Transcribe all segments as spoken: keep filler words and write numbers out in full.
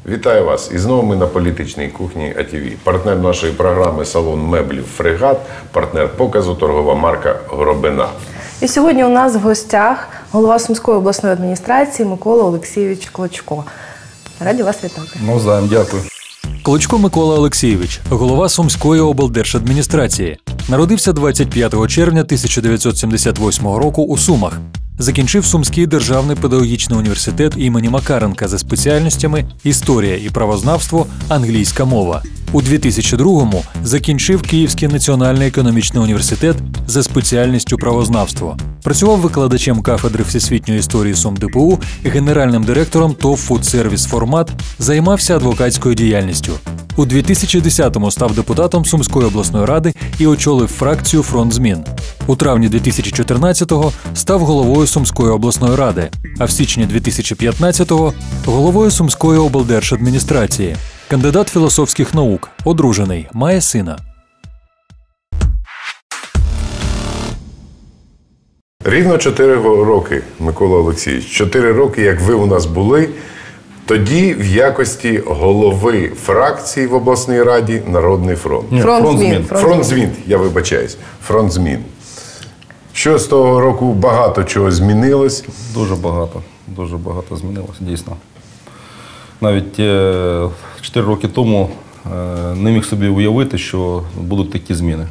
Вітаю вас! І знову ми на політичній кухні А Т В. Партнер нашої програми «Салон меблів Фрегат», партнер показу торгова марка «Горобина». І сьогодні у нас в гостях голова Сумської обласної адміністрації Микола Олексійович Клочко. Раді вас вітати. Навзаєм, дякую. Клочко Микола Олексійович, голова Сумської облдержадміністрації. Народився двадцять п'ятого червня тисяча дев'ятсот сімдесят восьмого року у Сумах. Закінчив Сумський державний педагогічний університет імені Макаренка за спеціальностями історія і правознавство, англійська мова. У дві тисячі другому закінчив Київський національний економічний університет за спеціальністю правознавство. Працював викладачем кафедри всесвітньої історії СумДПУ, генеральним директором ТОВ «Фудсервіс Формат», займався адвокатською діяльністю. У дві тисячі десятому став депутатом Сумської обласної ради і очолив фракцію «Фронт змін». У травні дві тисячі чотирнадцятого став головою Сумської обласної ради, а в січні дві тисячі п'ятнадцятого – головою Сумської облдержадміністрації. Кандидат філософських наук, одружений, має сина. Рівно чотири роки, Микола Олексійович. Чотири роки, як ви у нас були, тоді в якості голови фракції в обласній раді «Народний фронт». Ні, Фронт фронт змін. змін. Фронт Фронт змін, я вибачаюсь. Фронт змін. Що з того року багато чого змінилось? Дуже багато, дуже багато змінилося, дійсно. Навіть е, чотири роки тому е, не міг собі уявити, що будуть такі зміни.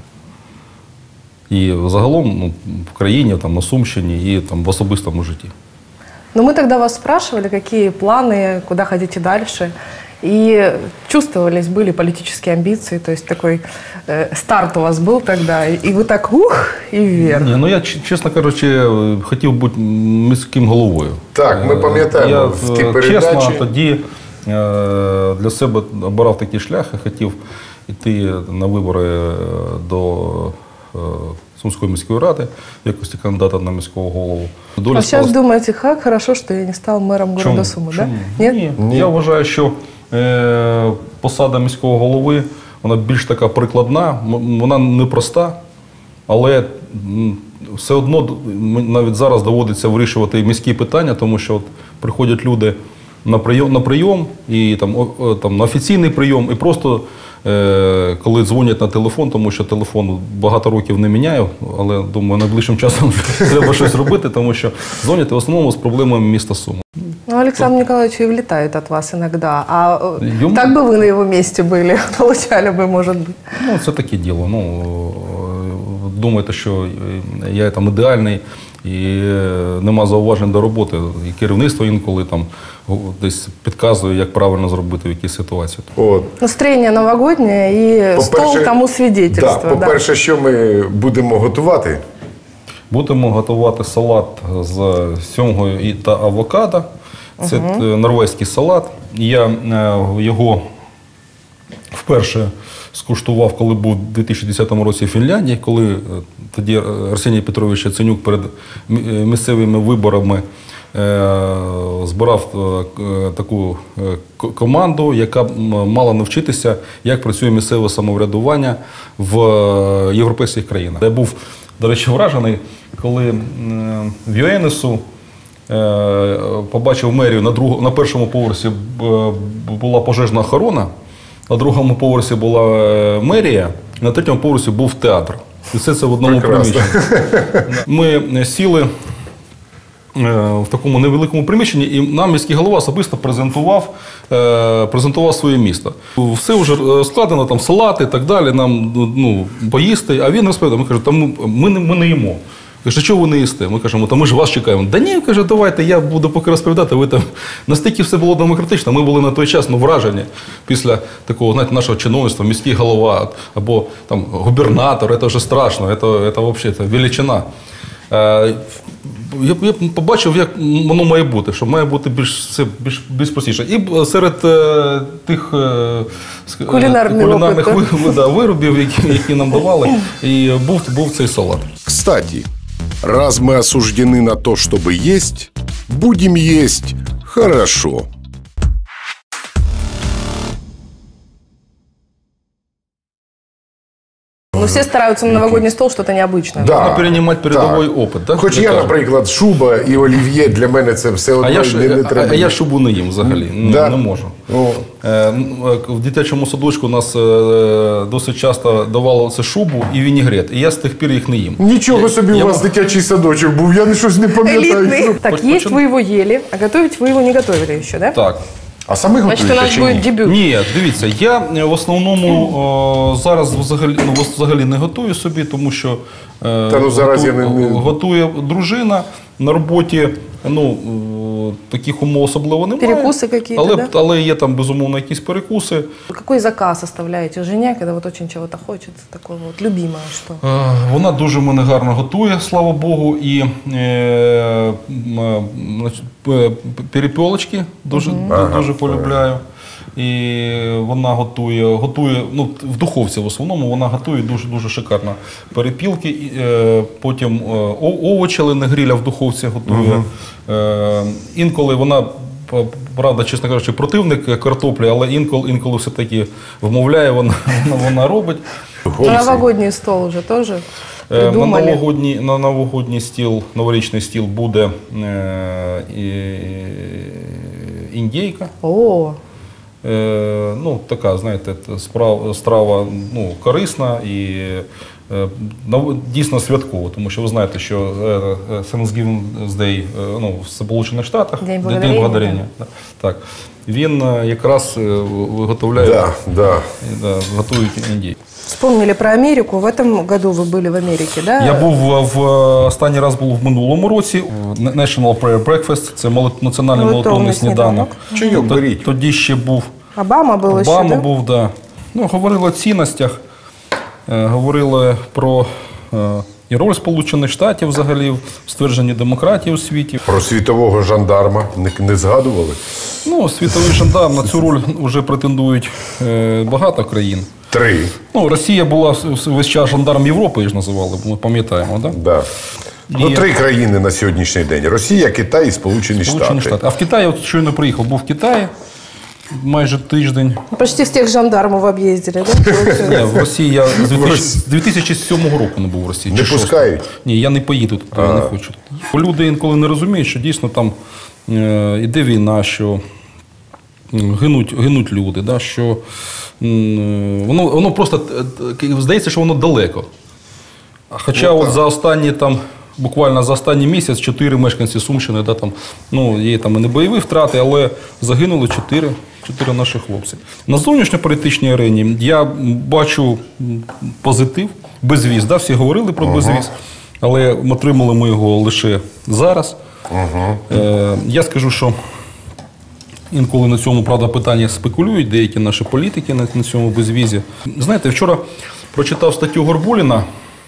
І загалом ну, в країні, там, на Сумщині і там, в особистому житті. Ну, мы тогда вас спрашивали, какие планы, куда хотите дальше. И чувствовались, были политические амбиции, то есть такой э, старт у вас был тогда, и вы так ух, и вверх. Ні, ну я, чесно кажучи, хотів бути міським головою. Так, ми пам'ятаємо я, в тій передачі. Чесно, тоді е, для себе обирав такий шлях і хотів йти на вибори до е, Сумської міської ради в якості кандидата на міського голову. Доля А сейчас склалась... думаете, как хорошо, что я не стал мэром города Сумы, да? Нет? Ні. Ні. Я вважаю, що е, посада міського голови, вона більш така прикладна, м- вона непроста, але м, все одно м- навіть зараз доводиться вирішувати міські питання, тому що от приходять люди на прийом, на прийом і там, о, о, там, на офіційний прийом, і просто е, коли дзвонять на телефон, тому що телефон багато років не міняю, але думаю, найближчим часом треба щось робити, тому що дзвонять в основному з проблемами міста Суми. Ну, Александр Николаевич и влетает от вас иногда. А э, Ему- так бы вы на его месте были, получали бы, может быть. Ну, це таке діло. Ну, е, думаєте, що я там ідеальний і е, нема зауважень до роботи. І керівництво інколи там десь підказує, як правильно зробити в якійсь ситуації. От. Настроение новогоднее и стол тому свидетельство. Да, по-перше, що ми будемо готувати? Будемо готувати салат з сьомгою і- та авокадо. Це е, норвезький салат. Я е, його вперше скуштував, коли був у дві тисячі десятому році в Фінляндії, коли е, тоді Арсеній Петрович Яценюк перед мі- е, місцевими виборами е, збирав е, к- таку е, к- команду, яка м, мала навчитися, як працює місцеве самоврядування в е, європейських країнах. Я був, до речі, вражений, коли е, в Юенесу е, побачив мерію, на, друг, на першому поверсі е, була пожежна охорона, на другому поверсі була е, мерія, на третьому поверсі був театр. І все це в одному Прекрасно. приміщенні. Ми сіли в такому невеликому приміщенні, і нам міський голова особисто презентував, е, презентував своє місто. Все вже складено, там салати і так далі, нам ну, поїсти, а він розповідає, ми кажемо, там ми, не- ми не їмо. Каже, що ви не їсте? Ми кажемо, та ми ж вас чекаємо. Да ні, каже, давайте, я буду поки розповідати, ви там. Настільки все було демократично, ми були на той час ну, вражені після такого, знаєте, нашого чиновництва, міський голова або там губернатор, це вже страшно, це, це взагалі це величина. Е, Я, я побачив, як воно має бути, що має бути більш, це більш, більш простіше. І серед е, тих е, Кулінарний кулінарних опит, ви- да, виробів, які, які нам давали, і був, був цей салат. Кстати, раз мы осуждены на то, чтобы есть, будем есть хорошо. Ну, все стараются на новогодний стол что-то необычное. Да. Можна переймати передовий Так. опит. Так? Хоч як я, кажуть. наприклад, шуба і олів'є для мене це все одно А я, ж, не, не а, треба. а я шубу не їм взагалі, ну, Да? не можу. О. Е, в дитячому садочку нас е, досить часто давали це шубу і вінігрет, і я з тих пір їх не їм. Нічого собі я у вас мог- дитячий садочок був, я щось не пам'ятаю. Элитный. Так, Почему? есть вы его ели, а готовить вы его не готовили еще, да? Так. А саме Значит, у готуєте нас чи будет ні? дебют. Ні, дивіться, я е, в основному о, зараз взагалі, ну, взагалі не готую собі, тому що е, Та ну, зараз готу- я не- не- готує дружина на роботі. Ну, е, таких умов особливо немає. Перекуси какие-то, але, да? але є там, безумовно, якісь перекуси. Какой заказ оставляете жене, когда вот очень чего-то хочется, такого вот любимое что? Е, Вона дуже в мене гарно готує, слава Богу, і е, м, значить, п- п- перепілочки дуже, дуже полюбляю. І вона готує, готує, ну, в духовці в основному, вона готує дуже, дуже шикарно перепілки, і, е, потім е, о- овочі, але не гриля в духовці готує. Е, інколи вона, п- правда, чесно кажучи, противник картоплі, але інколи, інколи все-таки вмовляє, вона, вона, вона робить. На новогодний стол уже тоже Е, На придумали. новогодній, на новогодній стіл, новорічний стіл буде е, і- індійка. О, Е, ну, така, знаєте, справа, страва ну, корисна і е, нав- дійсно святкова, тому що ви знаєте, що е, е, Thanksgiving Day е, ну, в Сполучених Штатах, День благодарення, благодарення, да, так, він е, якраз е, виготовляє, Да, да. да, готують індійку. вспомнили про Америку. В этом году вы были в Америке, да? Я був в, в останній раз був в минулому році. National Prayer Breakfast, це молит- національний Молитовний молитовний сніданок. Чайок Т- беріть. Тоді ще був Обама был еще, Обама да? був, да. Ну, говорили о цінностях, е, говорили про е, і роль Сполучених Штатів взагалі в ствердженні демократії у світі. Про світового жандарма не, не згадували? Ну, світовий жандарм на цю роль вже претендують е, багато країн. Три. Ну, Росія була весь час жандарм Європи, ж називали, ми пам'ятаємо, да? Да. Ну, І- три країни на сьогоднішній день: Росія, Китай і Сполучені, Сполучені Штати. Штати. А в Китаї, от щойно приїхав, був в Китаї майже тиждень. Почти всех жандармов объездили, да? Ні, в Росії я з дві тисячі з дві тисячі сьомого року не був в Росії. Не чи шостого. пускають? Ні, я не поїду туди, я не хочу. Люди інколи не розуміють, що дійсно там е, іде війна, що м, гинуть, гинуть люди, да, що м, воно, воно просто е, е, здається, що воно далеко. А Хоча от за останні там. Буквально за останній місяць чотири мешканці Сумщини, да, там, ну, є там і не бойові втрати, але загинули чотири, чотири наші хлопці. На зовнішньополітичній арені я бачу м, позитив, безвіз. Да, всі говорили про безвіз, але отримали ми його лише зараз. Е, я скажу, що інколи на цьому, правда, питання спекулюють деякі наші політики на, на цьому безвізі. Знаєте, вчора прочитав статтю Горбуліна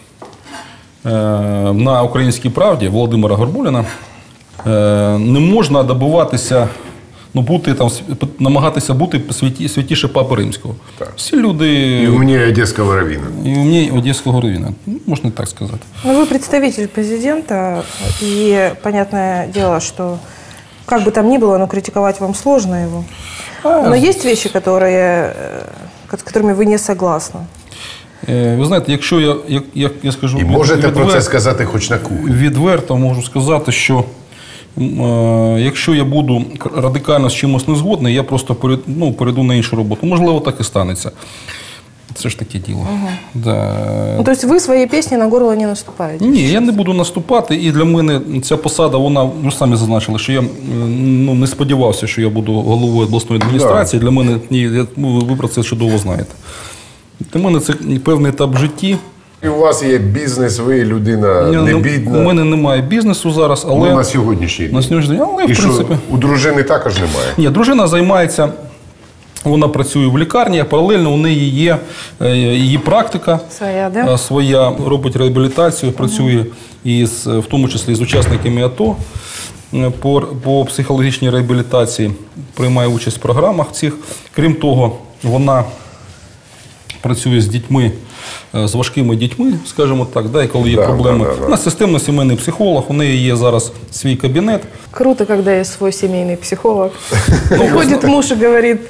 на «Українській правді» Володимира Горбуліна. Не можна добиватися, ну, бути там, намагатися бути святі, святіше Папи Римського. Так. Всі люди І у мене Одеського равіна. і у мене Одеського Равіна. Ну, можна так сказати. Ну, вы представитель президента, и понятное дело, что как бы там ни было, но критиковать вам сложно его. Но есть вещи, которые, э, с которыми вы не согласны. Е, Ви знаєте, якщо я, як, як я скажу, І від- можете про відвер- це сказати хоч на кухні. відверто можу сказати, що м, е, якщо я буду радикально з чимось не згодний, я просто перейду, ну, перейду на іншу роботу. Можливо, так і станеться. Це ж таке діло. Да. Ну, то есть вы своей песни на горло не наступаете? Ні, я не буду наступати, і для мене ця посада, вона, ви ж самі зазначили, що я м, ну, не сподівався, що я буду головою обласної адміністрації. Для мене, ні, я, ну, ви про це чудово знаєте. Для мене це певний етап в житті. І у вас є бізнес, ви людина Ні, не ну, бідна. У мене немає бізнесу зараз, але Ну, на сьогоднішній день. на сьогоднішній день, але І в принципі. що, у дружини також немає? Ні, дружина займається, вона працює в лікарні, а паралельно у неї є е, її практика Своя, да? е, своя, робить реабілітацію, працює із, в тому числі з учасниками АТО е, по, по психологічній реабілітації, приймає участь в програмах цих. Крім того, вона працює з дітьми, е, з важкими дітьми, скажімо так, да, і коли є Да, проблеми. да, да, да. Вона системно-сімейний психолог, у неї є зараз свій кабінет. Круто, когда есть свой семейный психолог. Приходит муж и говорит,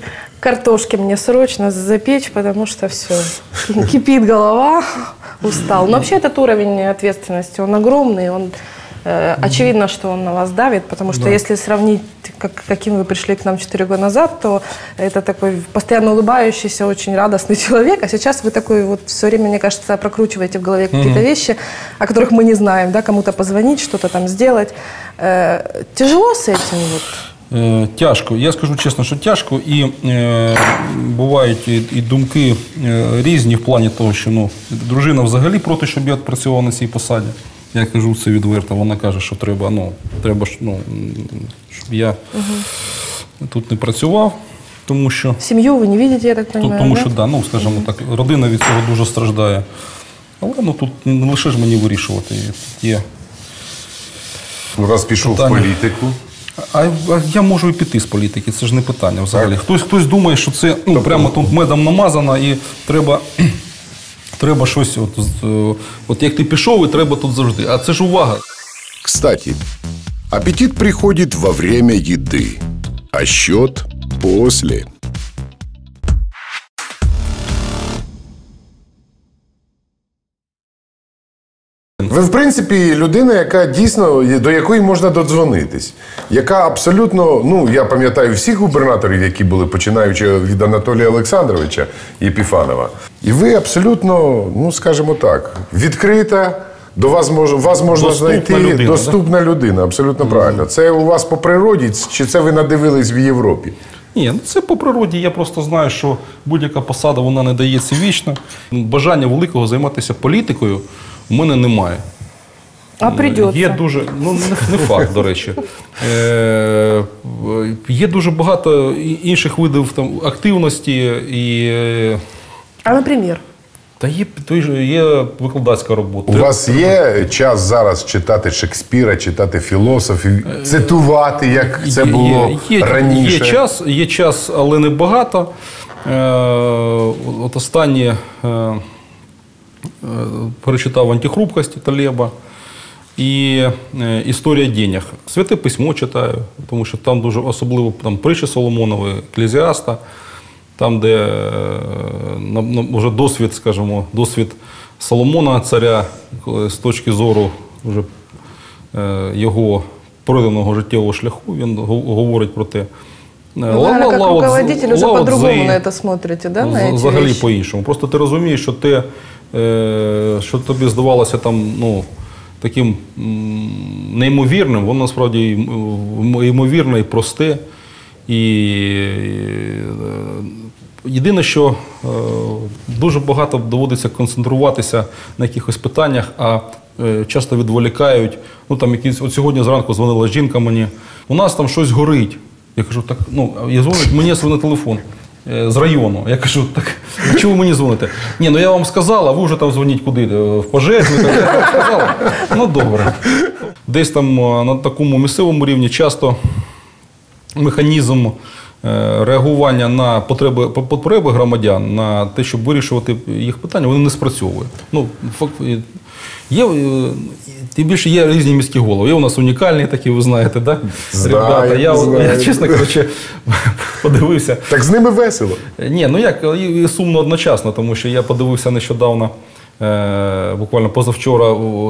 картошки мне срочно запечь, потому что все, кипит голова, устал. Но вообще этот уровень ответственности, он огромный, он э, очевидно, что он на вас давит, потому что Да. если сравнить, как, каким вы пришли к нам четыре года назад, то это такой постоянно улыбающийся, очень радостный человек, а сейчас вы такой вот все время, мне кажется, прокручиваете в голове какие-то mm-hmm. вещи, о которых мы не знаем, да, кому-то позвонить, что-то там сделать. Э, тяжело с этим вот? Е, Тяжко. Я скажу чесно, що тяжко. І е, бувають і, і думки е, різні в плані того, що ну, дружина взагалі проти, щоб я працював на цій посаді. Я кажу це відверто. Вона каже, що треба, ну, треба ну, щоб я угу. тут не працював. Тому що, сім'ю ви не бачите, я так розумію? Тому да? що, да, ну, скажімо так, родина від цього дуже страждає. Але ну, тут не лише ж мені вирішувати. Є. Раз пішов Питання. в політику. А, а я можу і піти з політики, це ж не питання взагалі. Хтось, хтось думає, що це ну, прямо тут медом намазано і треба, треба щось, от, от як ти пішов, і треба тут завжди. А це ж увага. Кстати, аппетит приходит во время еды, а счет после. Ви, в принципі, людина, яка дійсно, до якої можна додзвонитись. Яка абсолютно, ну, я пам'ятаю всіх губернаторів, які були, починаючи від Анатолія Олександровича Єпіфанова. І ви абсолютно, ну, скажімо так, відкрита, до вас, мож, вас можна Доступна знайти людина, доступна да? людина, абсолютно правильно. Це у вас по природі, чи це ви надивились в Європі? Ні, ну це по природі. Я просто знаю, що будь-яка посада, вона не дається вічно. Бажання великого займатися політикою у мене немає. А придеться. Є дуже, ну не, не факт, до речі. Е, є дуже багато інших видів там, активності і. А, наприклад? Та є, той же, є викладацька робота. У вас є час зараз читати Шекспіра, читати філософів, цитувати, як це було є, є, раніше? Є час, є час, але не багато. Е, от останнє е, е, перечитав «Антихрупкості» Талеба і е, «Історія денег». Святе письмо читаю, тому що там дуже особливо там, притчі Соломонової, Еклезіаста. Там, де е, на, на, вже досвід, скажімо, досвід Соломона, царя, з точки зору вже, е, його пройденого життєвого шляху, він говорить про те. Вы, наверное, как руководитель уже по-другому на это смотрите, да, на эти взагалі вещи? по-іншому. Просто ти розумієш, що те, е, що тобі здавалося там, ну, таким м, неймовірним, воно насправді ймовірне і просте. І єдине, що е, дуже багато доводиться концентруватися на якихось питаннях, а е, часто відволікають. Ну, там якісь, от сьогодні зранку дзвонила жінка мені, у нас там щось горить. Я кажу, так, ну, я дзвоню, мені свій телефон е, з району. Я кажу, так, чого ви мені дзвоните? Ні, ну я вам сказала, а ви вже там дзвоніть куди? В пожежну? Я сказала. Ну, добре. Десь там на такому місцевому рівні часто механізм реагування на потреби, потреби громадян, на те, щоб вирішувати їх питання, вони не спрацьовує. Ну, факт, є, тим більше є різні міські голови. Є у нас унікальні такі, ви знаєте, да? Знаю, Ребята, я, знаю. я, чесно кажучи, подивився. Так з ними весело. Ні, ну як, і сумно одночасно, тому що я подивився нещодавно, Е, буквально позавчора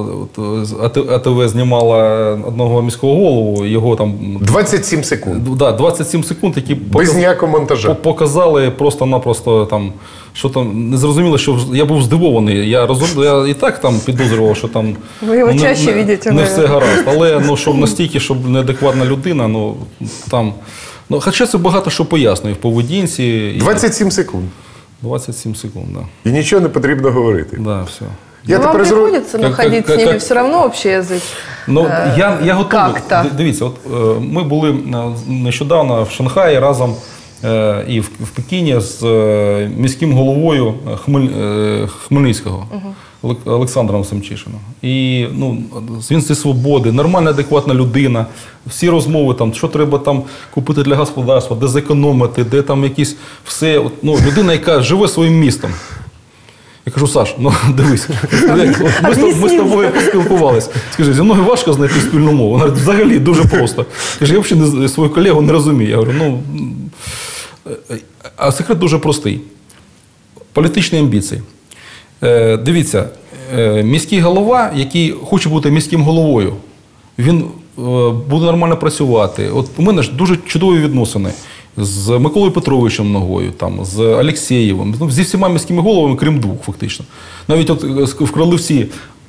А Те Ве знімала одного міського голову, його там... двадцять сім секунд. Да, двадцять сім секунд, які Без показ... ніякого монтажа. показали просто-напросто там, що там, не зрозуміло, що я був здивований. Я, розум... я і так там підозрював, що там Ви його не, чаще не, бачите, не наверное. все гаразд. Але ну, щоб настільки, щоб неадекватна людина, ну там... Ну, хоча це багато що пояснює в поведінці. І... двадцять сім секунд. двадцять сім секунд, так. І нічого не потрібно говорити. Да. Да, все. Я Но вам тепер зро- приходится Как- находить как- с ними как- все равно общий язык? Ну, Е, я, я готовий. как-то. Д- Дивіться, от, е, ми були е, нещодавно в Шанхаї разом е, і в, в Пекіні з е, міським головою Хмель, е, Хмельницького, Олег- Олександром Семчишином. І ну, він зі свободи, нормальна, адекватна людина. Всі розмови, там, що треба там купити для господарства, де зекономити, де там якісь все. От, ну, людина, яка живе своїм містом. Я кажу, Саш, ну дивись, ми, з- ми з тобою поспілкувалися. Скажи, зі мною важко знайти спільну мову. Вона говорить, взагалі дуже просто. Каже, я взагалі не, свою колегу не розумію. Я говорю, ну, А секрет дуже простий. Політичні амбіції. Е, дивіться, е, міський голова, який хоче бути міським головою, він е, буде нормально працювати. От у мене ж дуже чудові відносини з Миколою Петровичем Ногою, там, з Алєксєєвим, ну, зі всіма міськими головами, крім двох, фактично. Навіть от в Кролевці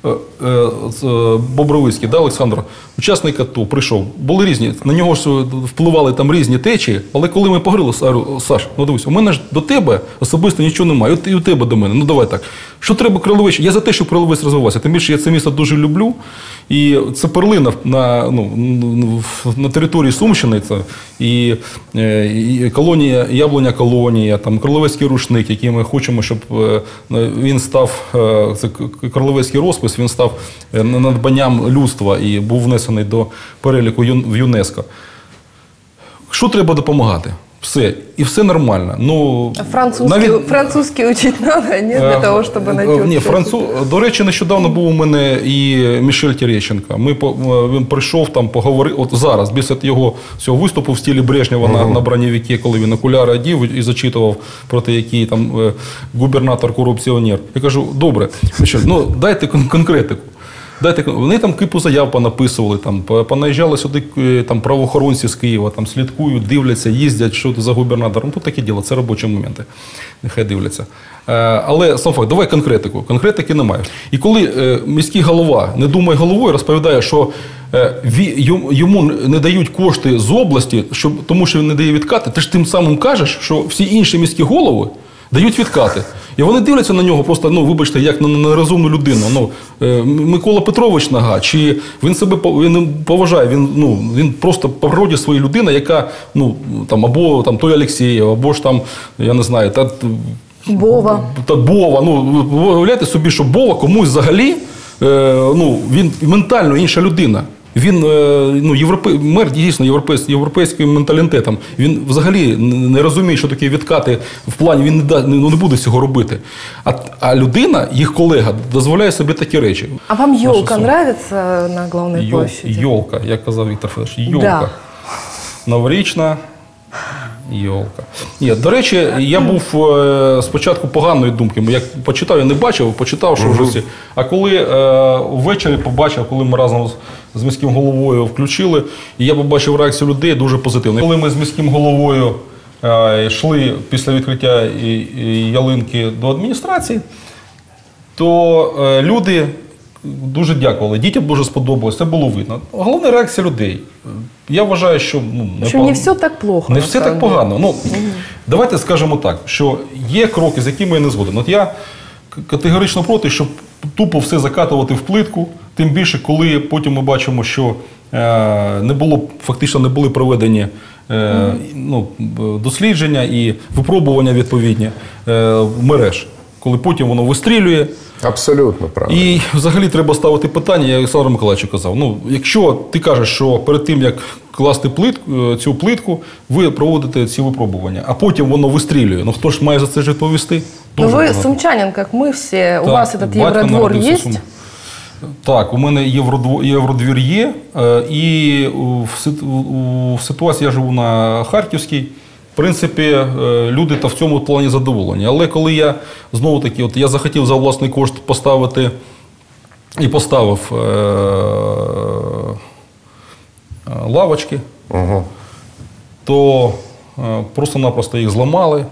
Бобровицький, да, Олександр, учасник АТО, прийшов. Були різні, на нього ж впливали там різні течії, але коли ми поговорили, Саш, ну дивись, у мене ж до тебе особисто нічого немає, і у тебе до мене, ну давай так. Що треба Кролевець? Я за те, щоб Кролевець розвивався, тим більше я це місто дуже люблю, і це перлина на, ну, на території Сумщини, це і, і колонія, Яблуня колонія, там Кролевецький рушник, який ми хочемо, щоб він став, це Кролевецький розпис, він став надбанням людства і був внесений до переліку в ЮНЕСКО. Що треба допомагати? Все. І все нормально. Ну, французький, навіть... французький учить треба, ні? Для того, щоб знайти... Ні, француз... До речі, нещодавно був у мене і Мішель Терещенко. Ми, він прийшов там, поговорив, от зараз, після його цього виступу в стилі Брежнєва uh-huh. на, на бронєвіки, коли він окуляри одів і зачитував проти який там губернатор-корупціонер. Я кажу, добре, Мішель, ну дайте конкретику. Дайте, вони там кипу заяв понаписували, там, понаїжджали сюди там, правоохоронці з Києва, там, слідкують, дивляться, їздять, що за губернатором. Ну, таке діло, це робочі моменти. Нехай дивляться. Але сам факт, давай конкретику. Конкретики немає. І коли міський голова не думає головою, розповідає, що йому не дають кошти з області, щоб, тому що він не дає відкати, ти ж тим самим кажеш, що всі інші міські голови дають відкати. І вони дивляться на нього просто, ну, вибачте, як на нерозумну людину. Ну, Микола Петрович Нога, чи він себе він поважає, він, ну, він просто по природі своя людина, яка, ну, там, або там, той Алєксєєв, або ж там, я не знаю, та, Бова. Та Бова. Ну, уявляйте собі, що Бова комусь взагалі, е, ну, він ментально інша людина. Він, ну, європе... мер дійсно європейсь... європейським менталітетом. Він взагалі не розуміє, що таке відкати в плані, він не, да... ну, не буде цього робити. А... а людина, їх колега, дозволяє собі такі речі. А вам йолка подобається на Главній Йол... площаді? Йолка, як казав Віктор Федорович, йолка. Да. Новорічна йолка. Ні, до речі, я був е, спочатку поганої думки. Як почитав, я не бачив, почитав, що вже всі. А коли е, ввечері побачив, коли ми разом з, з міським головою включили, і я побачив реакцію людей дуже позитивну. Коли ми з міським головою е, йшли після відкриття і, і ялинки до адміністрації, то е, люди дуже дякували. Дітям дуже сподобалось, це було видно. Головна реакція людей. Я вважаю, що... Ну, не, що пог... не все так плохо. Не все так погано. Ну, угу. Давайте скажемо так, що є кроки, з якими я не згоден. От я категорично проти, щоб тупо все закатувати в плитку, тим більше, коли потім ми бачимо, що е, не було, фактично не були проведені е, угу. ну, дослідження і випробування відповідні е, мереж. Коли потім воно вистрілює. Абсолютно правильно. І взагалі треба ставити питання, я Олександру Миколаївичу казав. Ну, якщо ти кажеш, що перед тим, як класти плитку, цю плитку, ви проводите ці випробування, а потім воно вистрілює. Ну, хто ж має за це ж відповісти? Ну, ви сумчанин, як ми всі. Так, у вас этот Євродвор є? Так, у мене Євродвір є. І в ситуації я живу на Харківській. В принципі, люди та в цьому плані задоволені. Але коли я, знову-таки, от я захотів за власний кошт поставити і поставив е- лавочки, угу. то е- просто-напросто їх зламали.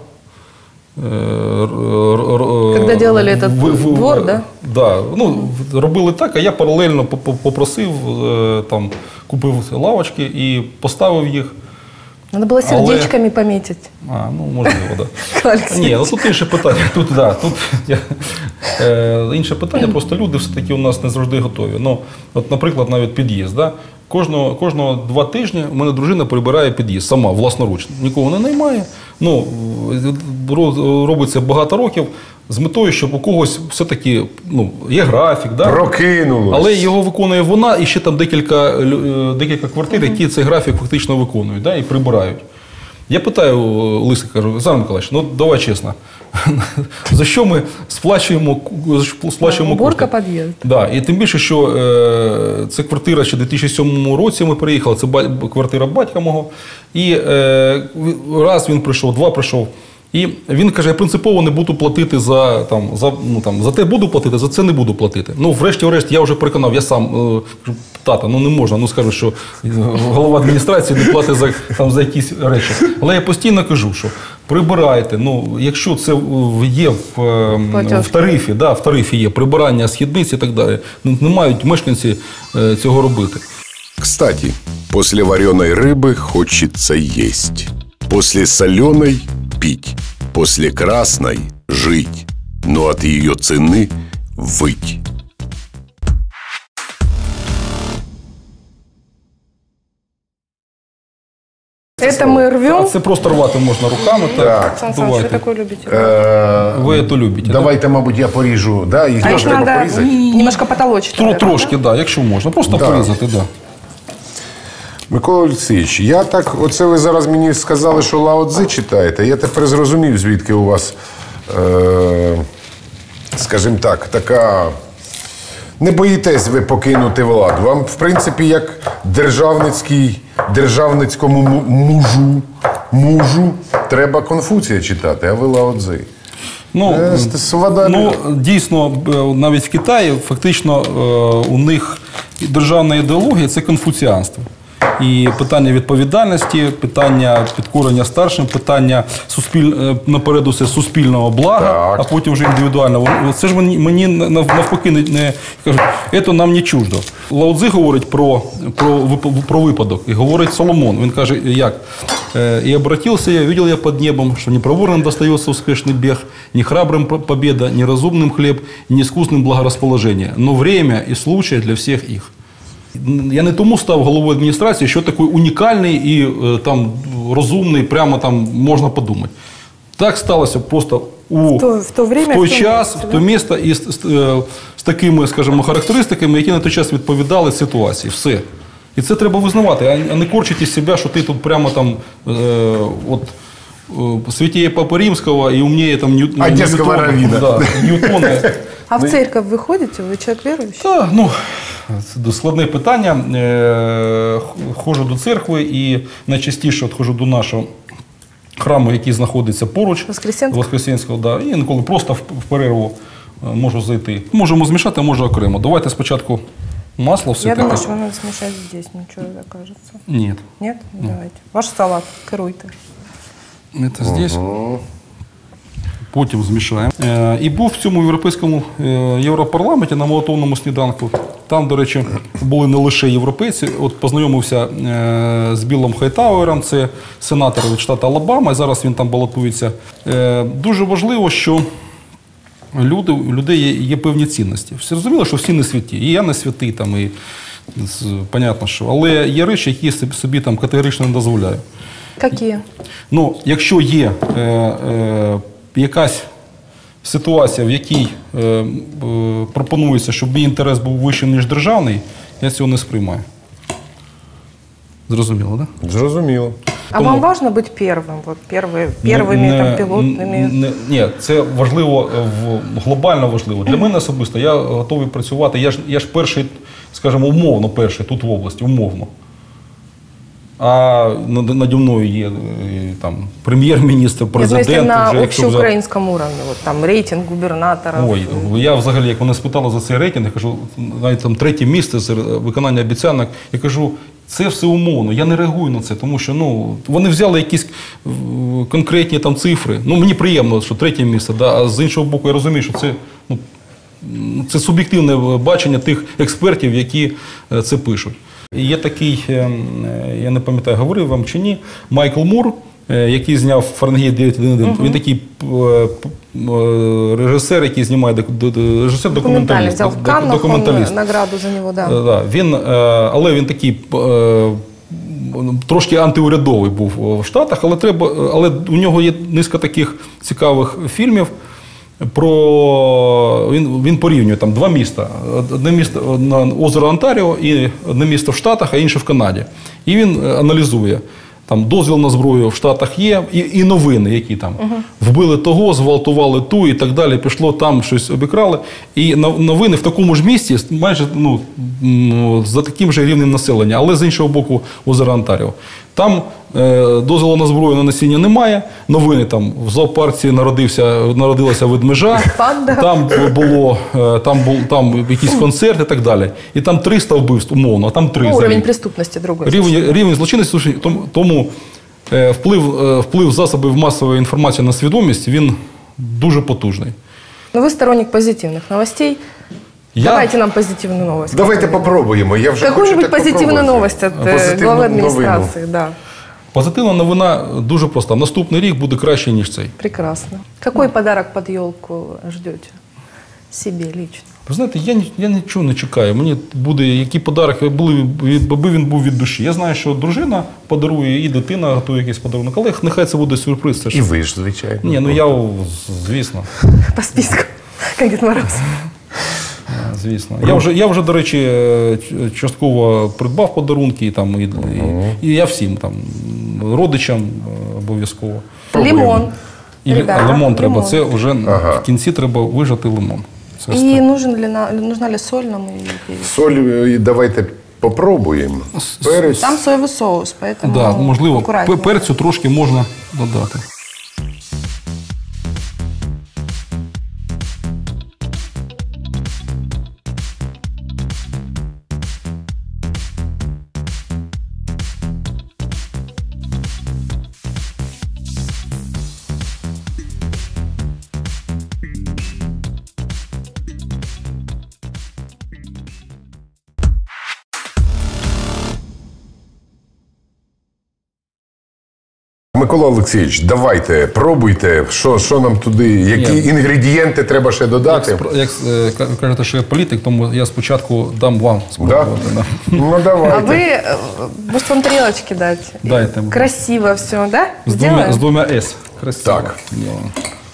Коли робили этот в, двор, в, да? Да, ну, робили так, а я паралельно попросив, там, купив лавочки і поставив їх. Треба було сердечками Але... помітити. А, ну, можливо, так. Да. Ні, ну тут інше питання. Тут, да, тут я, е, інше питання, просто люди все-таки у нас не завжди готові. Ну, от, наприклад, навіть під'їзд. Да? Кожного, кожного два тижні у мене дружина прибирає під'їзд сама, власноручно. Нікого не наймає. Ну, робиться багато років з метою, щоб у когось все-таки, ну, є графік. Да? Прокинулось. Але його виконує вона і ще там декілька, декілька квартир, які цей графік фактично виконують, да? І прибирають. Я питаю Лисика, кажу, Олександр Миколаївич, ну давай чесно, за що ми сплачуємо, сплачуємо Уборка під'їзд. Да, і тим більше, що е, це квартира ще в дві тисячі сьомому році ми приїхали, це ба- квартира батька мого. І е, раз він прийшов, два прийшов. І він каже, я принципово не буду платити за, там, за, ну, там, за те буду платити, за це не буду платити. Ну, врешті-решт, я вже переконав, я сам, е, кажу, тата, ну не можна, ну скажу, що голова адміністрації не платить за, там, за якісь речі. Але я постійно кажу, що прибирайте, ну, якщо це є в, в тарифі, да, в тарифі є прибирання східниць і так далі, ну, не мають мешканці е, цього робити. Кстати, после вареной рыбы хочется есть. После соленой – пить. После красной – жить. Но от ее цены – выть. Это мы рвем. А це просто рвати можна руками. Так, Так. Сан Саныч, вы такое любите? Е, ви це любите. Давайте, мабуть, я поріжу. Да? Їх А теж их треба надо порізати. немножко потолочить. Тро, наверное, трошки, да, якщо можна. Просто Да. порізати, да. Микола Олексійович, я так, оце ви зараз мені сказали, що Лао Цзи читаєте. Я тепер зрозумів, звідки у вас, е, скажімо так, така... Не боїтесь ви покинути владу. Вам, в принципі, як державницький, державницькому му- мужу, мужу треба Конфуція читати, а ви Лао Цзи. Ну, Е, з- з вода- ну, дійсно, б- навіть в Китаї фактично е, у них державна ідеологія – це конфуціанство. І питання відповідальності, питання підкорення старшим, питання суспіль... е, наперед усе суспільного блага, Так. а потім вже індивідуального. Це ж мені, мені нав- навпаки не, не кажуть, це нам не чуждо. Лао Цзи говорить про, про, вип- про випадок, і говорить Соломон. Він каже, як? Е, «И обратился я, видел я под небом, что непроворным достается успешный бег, не храбрым победа, не разумным хлеб, не искусным благорасположение, но время и случай для всех их». Я не тому став головою адміністрації, що такий унікальний і е, там розумний, прямо там можна подумати. Так сталося просто у В то- в то время, в той в тому час, місці, в то місто і з, з, е, з такими, скажімо, характеристиками, які на той час відповідали ситуації. Все. І це треба визнавати, а- а не корчити із себе, що ти тут прямо там е, от, е, святіє Папи Римського і умніє там Нью, Одеського раввіна. да, Ньютона. А в церковь вы ходите? Вы человек верующий? Та, ну, це складне питання. Е, Ходжу до церкви і найчастіше от ходжу до нашого храму, який знаходиться поруч. Воскресенського? Воскресенського, да. І інколи просто в, в перерву е, можу зайти. Можемо змішати, а може окремо. Давайте спочатку масло Я все-таки. думаю, что надо смешать здесь, ничего не окажется. Ні. Нет? Давайте. Ваш салат, керуйте. Це здесь. Потім змішаємо. Е, І був в цьому європейському е, Європарламенті на молотовному сніданку. Там, до речі, були не лише європейці. От познайомився е, з Біллом Хайтауером, це сенатор від штату Алабама, і зараз він там балотується. Е, Дуже важливо, що люди, у людей є, є певні цінності. Всі розуміли, що всі не святі. І я не святий, там, і з- понятно, що. Але є речі, які я собі, собі там категорично не дозволяю. Какие? Ну, якщо є е, е, якась ситуація, в якій е, е, пропонується, щоб мій інтерес був вищий, ніж державний, я цього не сприймаю. Зрозуміло, так? Да? Зрозуміло. А Тому- вам важно быть первым? Вот первые, первыми Не- там, не- пилотными? не- ні, це важливо, е, в, глобально важливо. Для мене особисто я готовий працювати. Я ж, я ж перший, скажімо, умовно перший тут в області, умовно. А над- наді мною є е, там, прем'єр-міністр, Нет, ну, президент. если на вже, якщо взяти- общеукраинском уровне, вот там рейтинг губернаторов. Ой, я взагалі, як мене спитали за цей рейтинг, я кажу, навіть там третє місце з виконання обіцянок, я кажу, це все умовно, я не реагую на це, тому що ну, вони взяли якісь е, конкретні там цифри. Ну, мені приємно, що третє місце, да, а з іншого боку, я розумію, що це, ну, це суб'єктивне бачення тих експертів, які е, це пишуть. І є такий, е, я не пам'ятаю, говорив вам чи ні, Майкл Мур, е, який зняв «Фаренгейт дев'ять один один». Він такий е, п- е, режисер, який знімає док- д- д- режисер Документальный. документаліст. Взял в док- Каннах он документаліст. награду за него, да. Е, да. Він, е, але він такий е, трошки антиурядовий був в Штатах, але, треба, але у нього є низка таких цікавих фільмів. Про він, він порівнює там два міста. Одне місто на озеро Онтаріо і одне місто в Штатах, а інше в Канаді. І він аналізує. Там дозвіл на зброю в Штатах є, і, і новини, які там угу. вбили того, зґвалтували ту і так далі. Пішло там щось обікрали. І новини в такому ж місті, майже ну, за таким же рівнем населення, але з іншого боку озера Онтаріо. Там дозволу на зброю на носіння немає. Новини там в зоопарці народився, народилася ведмежа. Панда. Там було там, був, там якісь концерти і так далі. І там триста вбивств, умовно, а там три. Ну, уровень преступності другий. Рівень, рівень злочинності, тому вплив, вплив засобів масової інформації на свідомість, він дуже потужний. Ну, ви сторонник позитивних новостей. Я... Давайте нам позитивную новость. Давайте попробуємо. Я вже Какую-нибудь хочу так позитивную попробувати. новость от э, Позитивну глави новину. адміністрації. Да. Позитивна новина дуже проста. Наступний рік буде краще, ніж цей. Прекрасно. Какой подарок под елку ждете себе лично? Ви знаєте, я, я нічого не чекаю. Мені буде, який подарок, аби він був від душі. Я знаю, що дружина подарує, і дитина готує якийсь подарунок, але нехай це буде сюрприз. Це І ви ж, звичайно. Ні, ну я, звісно. По списку, как Дед Мороз. Звісно. Я вже, я вже, до речі, частково придбав подарунки, і, там, і, і, і я всім, там, родичам обов'язково. Лимон. І Ребята, лимон треба, лимон. це вже Ага. в кінці треба вижати лимон. Це И останнє. нужен ли, на- нужна ли соль нам и перец? Соль е, давайте попробуємо. Перець. Там соевый соус, поэтому Да, можливо, аккуратнее. перцю трошки можна додати. Микола Олексійович, давайте, пробуйте, що, що нам туди, які Ні. інгредієнти треба ще додати. Як, спро- як е, ка- кажете, що я політик, тому я спочатку дам вам Да? спробувати. Да? Ну, А давайте. вы, э, может, вам тарелочки дать? Дайте. Красиво все, да? З двома, Сделаем? з двома «С». Красиво. Так. Ділаємо.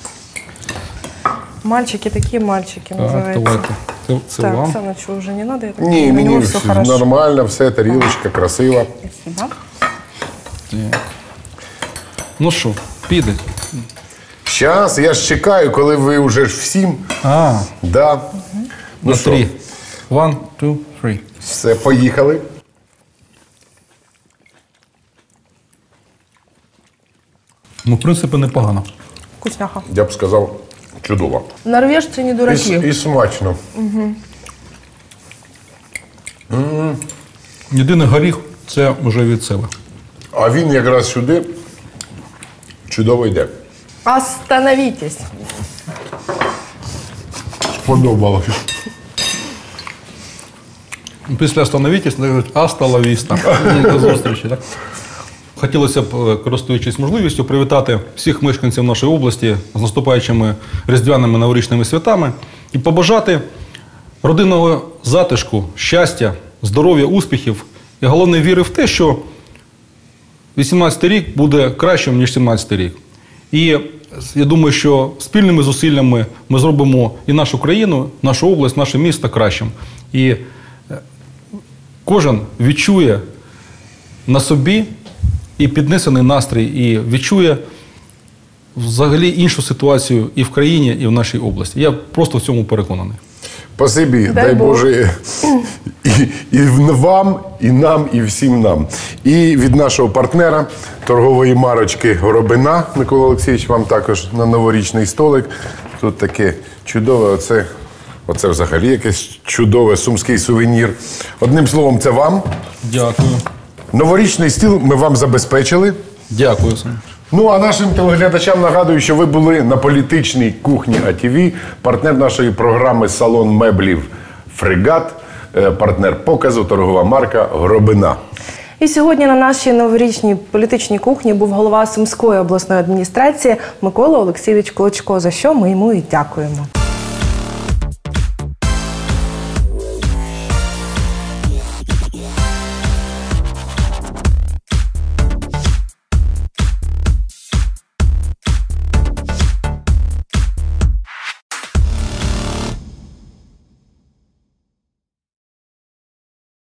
Мальчики, такие мальчики Так, называются. давайте. Це, це Так, вам. Санычу уже не надо? Я так Ні, понимаю, у мені него все все хорошо. нормально, все, тарілочка красива. Спасибо. Так. Ну що, піде. Щас, я ж чекаю, коли ви вже ж всім. А, Да. Ну на що, три. One, two, three. все, поїхали. Ну, в принципі, непогано. Вкусняха. Я б сказав, чудово. Норвежцы не І, дураки. с- і смачно. Єдиний горіх – це вже від себе. А він якраз сюди чудово йде. Остановитесь. Сподобалось. Після «Остановитесь» кажуть «Аста ла віста». До зустрічі, так? Хотілося б, користуючись можливістю, привітати всіх мешканців нашої області з наступаючими різдвяними новорічними святами і побажати родинного затишку, щастя, здоров'я, успіхів і, головне, віри в те, що вісімнадцятий рік буде кращим, ніж сімнадцятий рік. І я думаю, що спільними зусиллями ми зробимо і нашу країну, нашу область, наше місто кращим. І кожен відчує на собі і піднесений настрій, і відчує взагалі іншу ситуацію і в країні, і в нашій області. Я просто в цьому переконаний. Спасибі, дай, Дай Бог. Боже, і, і вам, і нам, і всім нам. І від нашого партнера, торгової марочки Горобина, Микола Олексійович, вам також на новорічний столик. Тут таке чудове, оце, оце взагалі якесь чудове сумський сувенір. Одним словом, це вам. Дякую. Новорічний стіл ми вам забезпечили. Дякую, Сань. Ну, а нашим телеглядачам нагадую, що ви були на політичній кухні АТВ, партнер нашої програми «Салон меблів Фрегат», е, партнер показу, торгова марка «Горобина». І сьогодні на нашій новорічній політичній кухні був голова Сумської обласної адміністрації Микола Олексійович Клочко, за що ми йому і дякуємо.